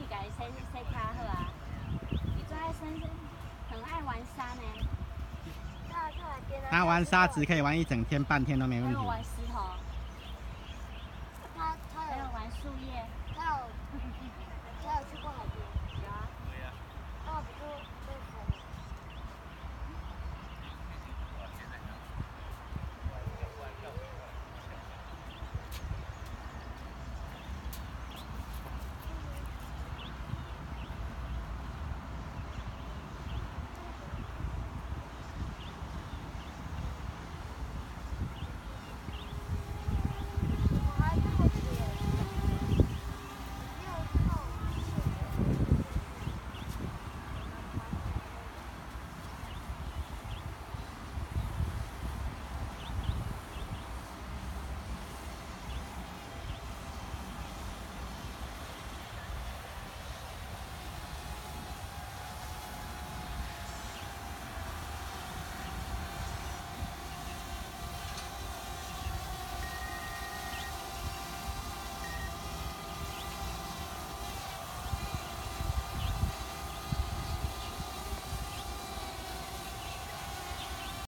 家洗卡好啊。你最爱很爱玩沙呢。 他玩沙子可以玩1整天半天都没问题。 玩石头。